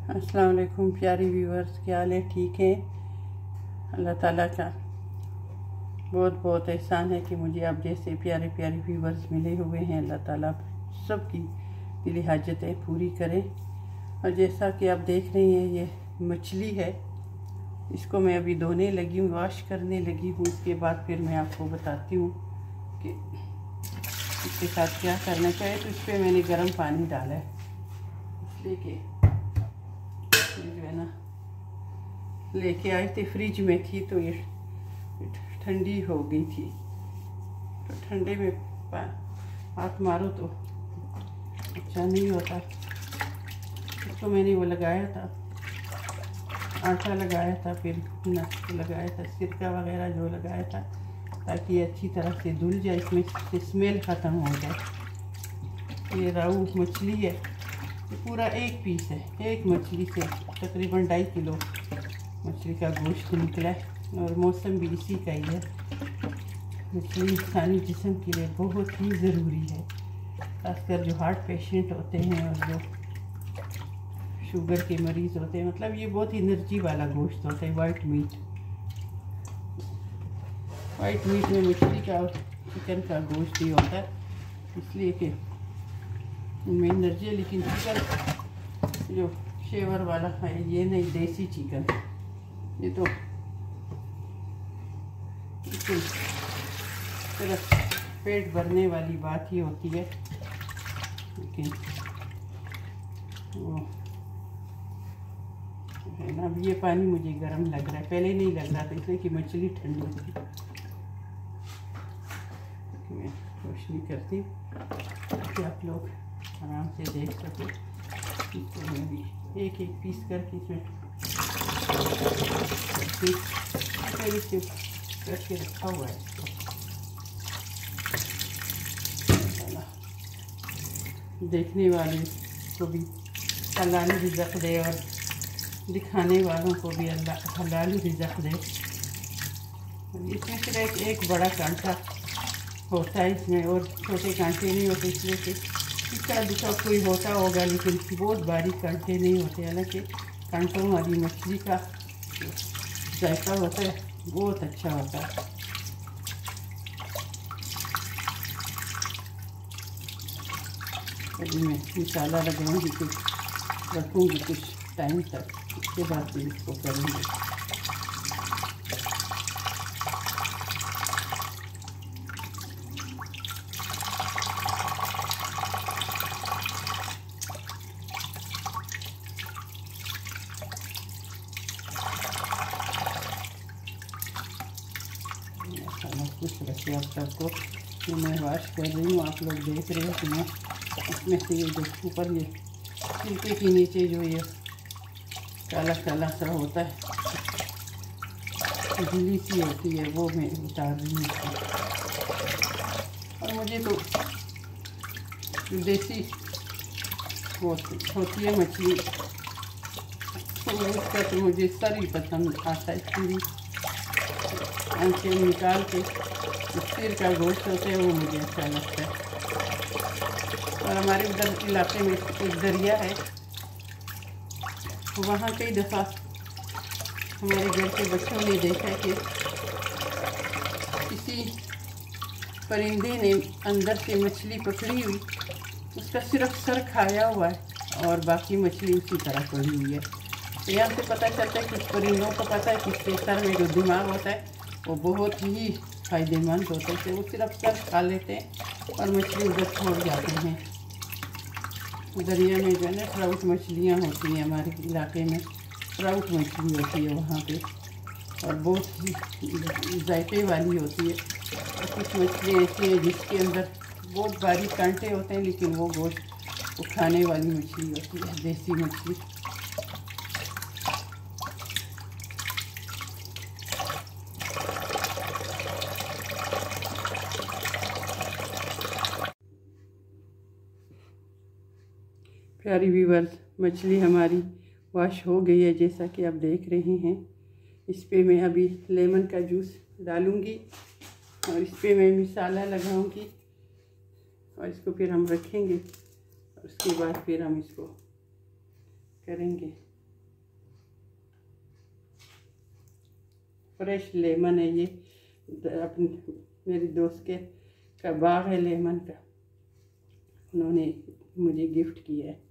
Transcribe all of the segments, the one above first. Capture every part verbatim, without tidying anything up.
अस्सलाम वालेकुम प्यारी व्यूअर्स, क्या हाल है? ठीक है। अल्लाह ताला का बहुत बहुत एहसान है कि मुझे आप जैसे प्यारे प्यारे व्यूअर्स मिले हुए हैं। अल्लाह ताला सबकी दिली हाजतें पूरी करे। और जैसा कि आप देख रहे हैं, ये मछली है, इसको मैं अभी धोने लगी हूँ, वॉश करने लगी हूँ। इसके बाद फिर मैं आपको बताती हूँ कि इसके साथ क्या करना चाहिए। तो इस पर मैंने गर्म पानी डाला है, इसलिए कि जो है ना लेके आई थी, फ्रिज में थी तो ये ठंडी हो गई थी। तो ठंडे में हाथ मारो तो अच्छा नहीं होता। तो मैंने वो लगाया था, आटा लगाया था, फिर नमक लगाया था, सिरका वगैरह जो लगाया था, ताकि ये अच्छी तरह से धुल जाए, इसमें से स्मेल ख़त्म हो जाए। ये राऊ मछली है, ये पूरा एक पीस है। एक मछली से तकरीबन ढाई किलो मछली का गोश्त निकला है। और मौसम भी इसी का ही है। मछली इंसानी जिस्म के लिए बहुत ही ज़रूरी है, खासकर जो हार्ट पेशेंट होते हैं और जो शुगर के मरीज़ होते हैं। मतलब ये बहुत एनर्जी वाला गोश्त होता है। वाइट मीट वाइट मीट में मछली का और चिकन का गोश्त ही होता है, इसलिए कि उनमें एनर्जी है। लेकिन चिकन जो शेवर वाला है, ये नहीं, देसी चिकन, ये तो सिर्फ पेट भरने वाली बात ही होती है। लेकिन वो है ना, अब ये पानी मुझे गर्म लग रहा है, पहले नहीं लग रहा था, इसलिए कि मछली ठंडी थी। मैं रोशनी करती हूँ कि आप लोग आराम से देख सकें। इसको मैं भी एक एक पीस करके इसमें करके रखा हुआ है। देखने वाले को भी हलाल रिज़्क़ दे और दिखाने वालों को भी अल्लाह हलाल रिज़्क़ दे। इसमें सिर्फ एक, एक बड़ा कांटा होता है इसमें, और छोटे कांटे नहीं होते, इसलिए कि इसका दूसरा कोई होता होगा, लेकिन बहुत बारीक कांटे नहीं होते। हालांकि कांटों वाली मछली का जायका होता है, बहुत अच्छा होता है। अभी मैं मसाला लगाऊंगी, कुछ रखूँगी कुछ टाइम तक, उसके बाद फिर इसको करूँगी। कुछ रखे आप सबको तो मैं वॉश कर रही हूँ। आप लोग देख रहे हो कि मैं इसमें से ये जो ऊपर ये छिलके के नीचे जो ये काला काला सा होता है, झिल्ली सी होती है, वो मैं उतार रही हूँ। और मुझे तो देसी होती है मछली, तो उसका तो मुझे सर ही पसंद आता है। पूरी आंखें निकाल के सिर का गोश्त होता है, वो मुझे अच्छा लगता है। और हमारे उधर इलाके में एक दरिया है, वहाँ कई दफ़ा हमारे घर के बच्चों ने देखा है कि किसी परिंदे ने अंदर से मछली पकड़ी हुई, उसका सिर्फ सर खाया हुआ है और बाकी मछली उसी तरह पड़ी हुई है। तो यहाँ से पता चलता है कि कुछ परिंदों को पता है कि इसके सर में जो दिमाग होता है वो बहुत ही फ़ायदेमंद होते हैं। वो सिर्फ सर खा लेते हैं और मछली उधर छोड़ जाते हैं। दरिया में जो है ना ट्राउट मछलियाँ होती हैं, हमारे इलाके में ट्राउट मछली होती है वहाँ पे, और बहुत ही जायके वाली होती है। और कुछ मछलियाँ ऐसी हैं जिसके अंदर बहुत बारीक कांटे होते हैं, लेकिन वो गोश्त वो खाने वाली मछली होती है, देसी मछली। प्यारी व्यूअर्स, मछली हमारी वॉश हो गई है, जैसा कि आप देख रहे हैं। इस पे मैं अभी लेमन का जूस डालूंगी और इस पे मैं मसाला लगाऊंगी और इसको फिर हम रखेंगे। और उसके बाद फिर हम इसको करेंगे फ्रेश लेमन है ये, अपनी मेरी दोस्त के का बाग है लेमन का, उन्होंने मुझे गिफ्ट किया है।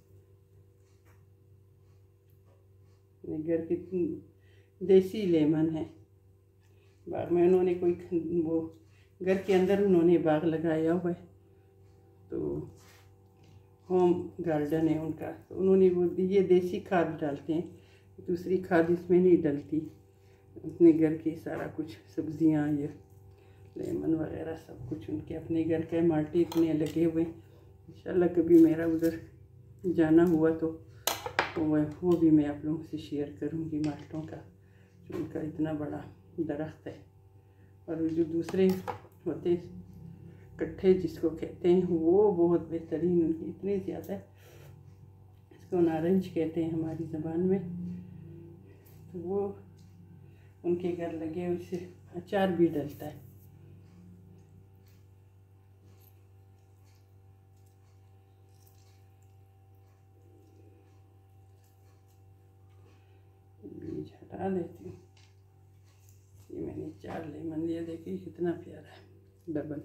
घर की देसी लेमन है। बाग में उन्होंने कोई वो घर के अंदर उन्होंने बाग लगाया हुआ है, तो होम गार्डन है उनका, तो उन्होंने वो ये देसी खाद डालते हैं, दूसरी खाद इसमें नहीं डलती। अपने घर की सारा कुछ सब्जियां, ये लेमन वगैरह सब कुछ उनके अपने घर के माल्टे इतने लगे हुए। इंशाल्लाह कभी मेरा उधर जाना हुआ तो वो वो भी मैं आप लोगों से शेयर करूंगी माल्टों का, जो उनका इतना बड़ा दरख्त है। और जो दूसरे होते कट्ठे जिसको कहते हैं, वो बहुत बेहतरीन, उनकी इतनी ज़्यादा, इसको नारंज कहते हैं हमारी ज़बान में, तो वो उनके घर लगे, उससे अचार भी डलता है। बीज हटा देती हूँ। ये मैंने चार लेमन लिया, देखिए कितना प्यारा है, डबल।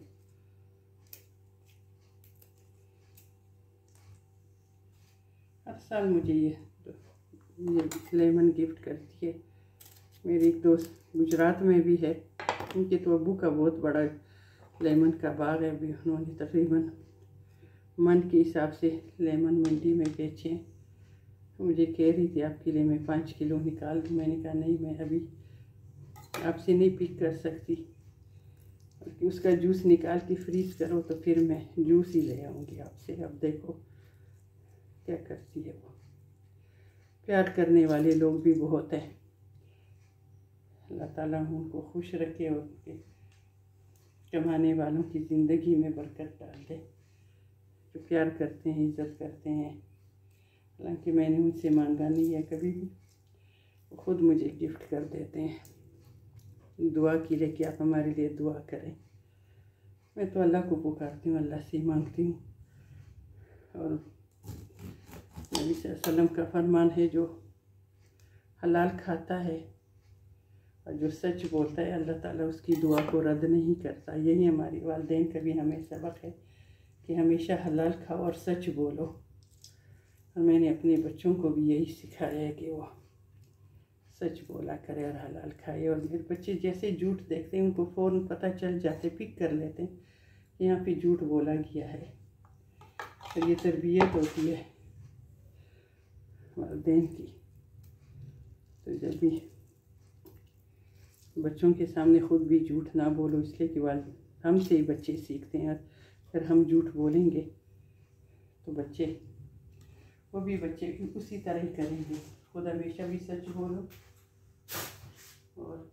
हर साल मुझे ये ये लेमन गिफ्ट करती है। मेरी एक दोस्त गुजरात में भी है, उनके तो अब्बू का बहुत बड़ा लेमन का बाग है। भी उन्होंने तकरीबन मन के हिसाब से लेमन मंडी में बेचे। मुझे कह रही थी आपके लिए मैं पाँच किलो निकाल दूँ। मैंने कहा नहीं, मैं अभी आपसे नहीं पिक कर सकती, उसका जूस निकाल के फ्रीज करो तो फिर मैं जूस ही ले आऊँगी आपसे। अब देखो क्या करती है वो। प्यार करने वाले लोग भी बहुत हैं, अल्लाह ताला उनको खुश रखे और उनके कमाने वालों की ज़िंदगी में बरकत डाल दे, जो प्यार करते हैं, इज़्ज़त करते हैं। हालांकि मैंने उनसे मांगा नहीं है कभी भी, वो खुद मुझे गिफ्ट कर देते हैं। दुआ के लिए कि आप हमारे लिए दुआ करें। मैं तो अल्लाह को पुकारती हूँ, अल्लाह से मांगती हूँ। और नबी सल्लल्लाहु अलैहि वसल्लम का फरमान है, जो हलाल खाता है और जो सच बोलता है, अल्लाह ताला उसकी दुआ को रद्द नहीं करता। यही हमारी वालिदैन का भी हमें सबक है कि हमेशा हलाल खाओ और सच बोलो। और मैंने अपने बच्चों को भी यही सिखाया है कि वो सच बोला करे और हलाल खाए। और मेरे बच्चे जैसे झूठ देखते हैं, उनको फ़ौरन पता चल जाते, पिक कर लेते हैं कि यहाँ पे झूठ बोला गया है। और ये तरबियत होती है वालिदैन की। तो जब भी बच्चों के सामने खुद भी झूठ ना बोलो, इसलिए कि वाल हमसे ही बच्चे सीखते हैं। अगर हम झूठ बोलेंगे तो बच्चे वो भी बच्चे उसी तरह ही करेंगे। खुद हमेशा भी सच बोलो और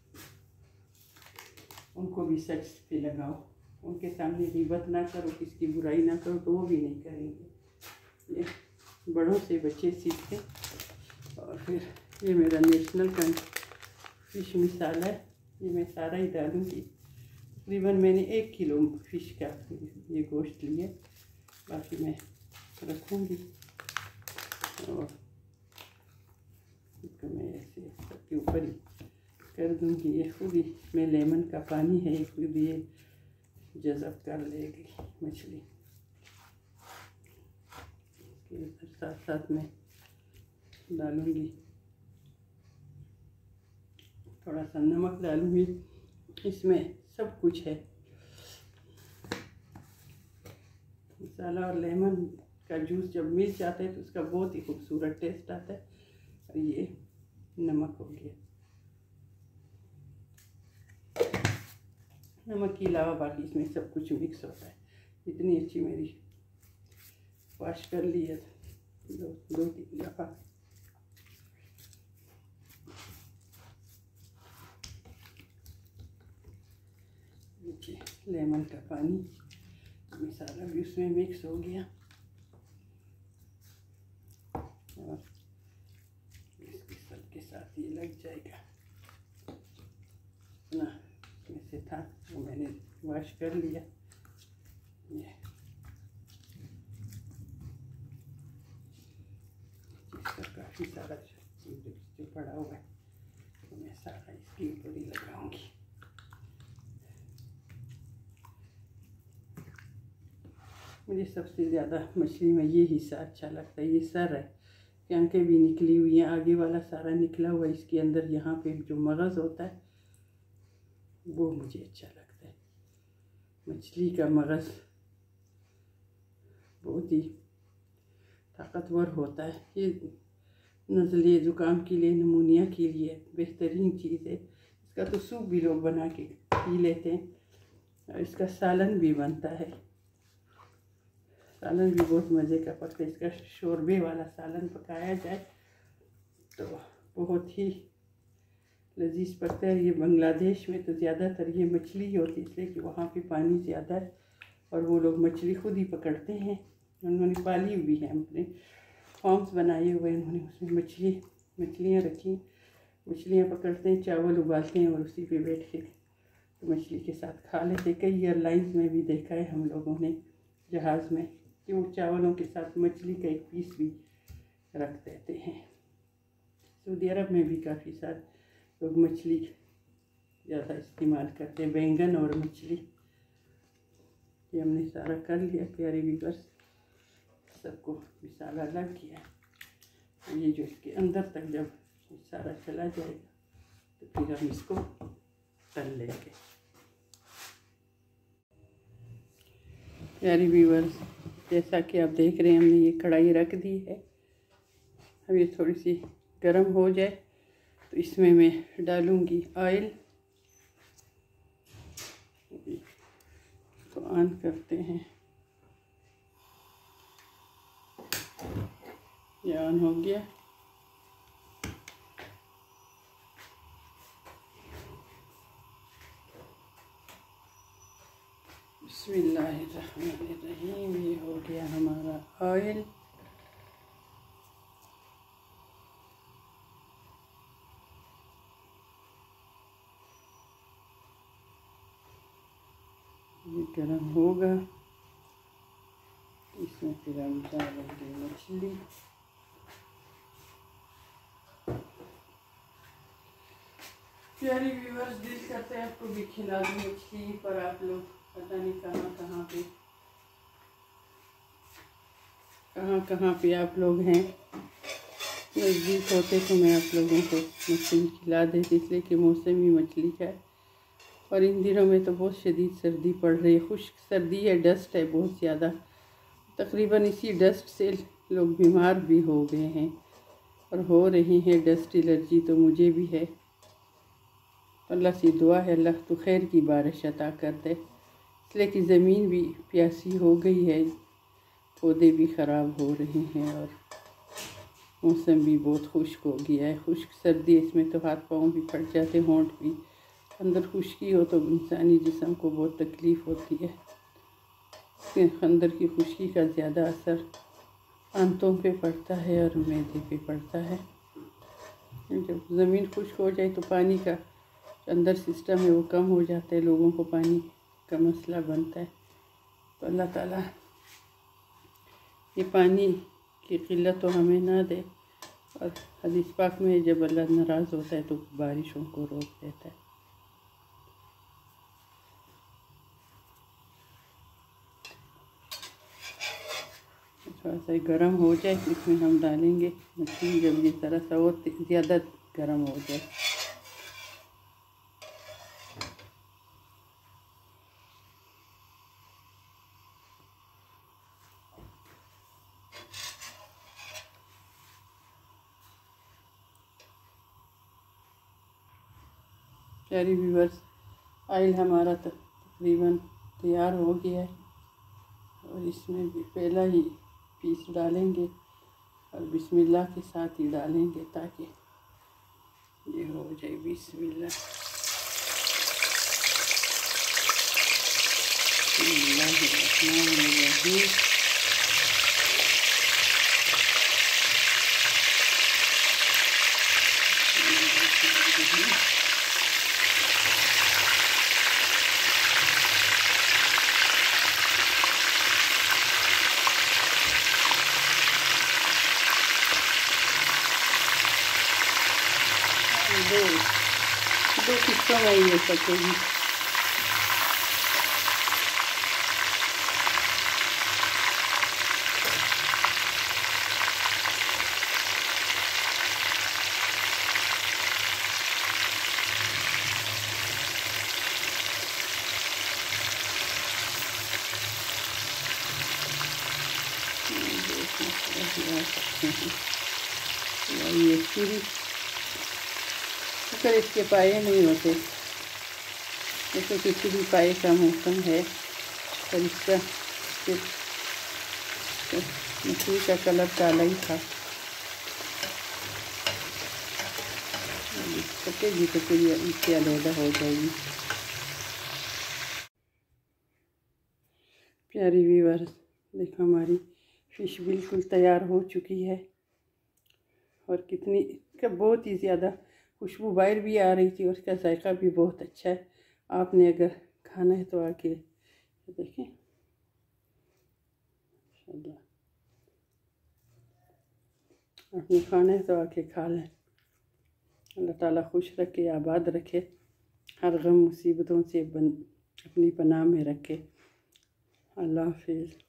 उनको भी सच पे लगाओ। उनके सामने ग़ीबत ना करो, किसकी बुराई ना करो, तो वो भी नहीं करेंगे। ये बड़ों से बच्चे सीखते। और फिर ये मेरा नेशनल का फ़िश मसाला है, ये मैं सारा ही डालूँगी। तकरीबन मैंने एक किलो फ़िश का ये गोश्त लिया, बाकी मैं रखूँगी। और इसको मैं ऐसे सबके ऊपर ही कर दूँगी। ये खुद ही इसमें लेमन का पानी है, खुद ये जज़ब कर लेगी मछली। इसके साथ साथ में डालूँगी थोड़ा सा नमक डालूँगी। इसमें सब कुछ है, मसाला और लेमन का जूस जब मिल जाता है तो उसका बहुत ही खूबसूरत टेस्ट आता है। और ये नमक हो गया, नमक के अलावा बाकी इसमें सब कुछ मिक्स होता है। इतनी अच्छी मेरी वॉश कर ली है दो दो तीन दफ़ा। लेमन का पानी, मसाला भी उसमें मिक्स हो गया। और इसके सबके साथ ये लग जाएगा। ना ऐसे था वो मैंने वॉश कर लिया। ये इसका काफ़ी सारा जो पड़ा हुआ है मैं सारा इसके ऊपर ही लगाऊंगी। मुझे सबसे ज़्यादा मछली में ये हिस्सा अच्छा लगता है, ये सर है, आंखें भी निकली हुई हैं, आगे वाला सारा निकला हुआ है, इसके अंदर यहाँ पे जो मगज़ होता है वो मुझे अच्छा लगता है। मछली का मगज़ बहुत ही ताकतवर होता है, ये नज़ले ज़ुकाम के लिए, नमूनिया के लिए बेहतरीन चीज़ है। इसका तो सूप भी लोग बना के पी लेते हैं और इसका सालन भी बनता है। सालन भी बहुत मज़े का पकता है, इसका शोरबे वाला सालन पकाया जाए तो बहुत ही लजीज पकता है। ये बांग्लादेश में तो ज़्यादातर ये मछली होती है, इसलिए कि वहाँ पे पानी ज़्यादा है और वो लोग मछली खुद ही पकड़ते हैं। उन्होंने पाली हुई है, अपने फॉर्म्स बनाए हुए, उन्होंने उसमें मछली मछलियाँ रखी, मछलियाँ पकड़ते हैं, चावल उबालते हैं और उसी पे बैठ के तो मछली के साथ खा लेते। कई एयरलाइंस में भी देखा है हम लोगों ने जहाज़ में कि वो चावलों के साथ मछली का एक पीस भी रख देते हैं। सऊदी अरब में भी काफ़ी सारे लोग मछली ज़्यादा इस्तेमाल करते हैं, बैंगन और मछली। ये हमने सारा कर लिया प्यारे व्यूअर्स, सबको मिसाला लग गया। ये जो इसके अंदर तक जब सारा चला जाएगा तो फिर हम इसको तल लेंगे। प्यारे व्यूअर्स, जैसा कि आप देख रहे हैं हमने ये कढ़ाई रख दी है। अब ये थोड़ी सी गर्म हो जाए तो इसमें मैं डालूंगी ऑयल। इसको ऑन करते हैं, ये ऑन हो गया। बिस्मिल्लाहिर्रहमानिर्रहीम, ये हो गया हमारा ऑयल। ये गरम होगा, इसमें फिर हम डालेंगे मछली। प्यारी व्यूअर्स, दिल करते हैं आपको भी खिला दूँ मछली, पर आप लोग पता नहीं कहाँ कहाँ पे कहाँ कहाँ पे आप लोग हैं। नज़दीक होते तो मैं आप लोगों को मछली खिला देती, इसलिए कि मौसम ही मछली का है और इन दिनों में तो बहुत शदीद सर्दी पड़ रही है, खुश्क सर्दी है, डस्ट है बहुत ज़्यादा। तकरीबन इसी डस्ट से लोग बीमार भी हो गए हैं और हो रही हैं डस्ट एलर्जी, तो मुझे भी है। अल्लाह से दुआ है अल्लाह तो खैर की बारिश अता कर दे, इसलिए कि ज़मीन भी प्यासी हो गई है, पौधे भी ख़राब हो रहे हैं और मौसम भी बहुत खुश्क हो गया है। खुश्क सर्दी, इसमें तो हाथ पाँव भी फट जाते, होंठ भी, अंदर खुश्की हो तो इंसानी जिस्म को बहुत तकलीफ़ होती है। अंदर की खुश्की का ज़्यादा असर आंतों पे पड़ता है और मैदे पे पड़ता है। जब ज़मीन खुश्क हो जाए तो पानी का अंदर सिस्टम है वो कम हो जाता है, लोगों को पानी का मसला बनता है। तो अल्लाह ताला ये पानी की किल्लत तो हमें ना दे, और हदीस पाक में जब अल्लाह नाराज़ होता है तो बारिशों को रोक देता है। थोड़ा सा गर्म हो जाए तो इसमें हम डालेंगे मछली, जब ये ज़रा सा और ज़्यादा गर्म हो जाए। प्यारी व्यूअर्स, ऑयल हमारा तकरीबन तैयार हो गया है और इसमें भी पहला ही पीस डालेंगे और बिस्मिल्लाह के साथ ही डालेंगे ताकि ये हो जाए। बिस्मिल्लाह, बिस्मिल्लाहिर्रहमानिर्रहीम। दो किस्तों में ही हो सकेगी। ये पूरी अगर इसके पाए नहीं होते, जैसे किसी भी पाए का मौसम है, पर इसका मछली का कलर काला ही था। पकेगी तो फिर इससे अलहदा हो जाएगी। प्यारी व्यूअर्स, देखो हमारी फ़िश बिल्कुल तैयार हो चुकी है और कितनी इसका बहुत ही ज़्यादा खुशबू बाहर भी आ रही थी और इसका जायका भी बहुत अच्छा है। आपने अगर खाना है तो आके देखें। आपने खाना है तो आके खा लें। अल्लाह ताला खुश रखे, आबाद रखे, हर गम मुसीबतों से बन अपनी पनाह में रखे। अल्लाह हाफिज़।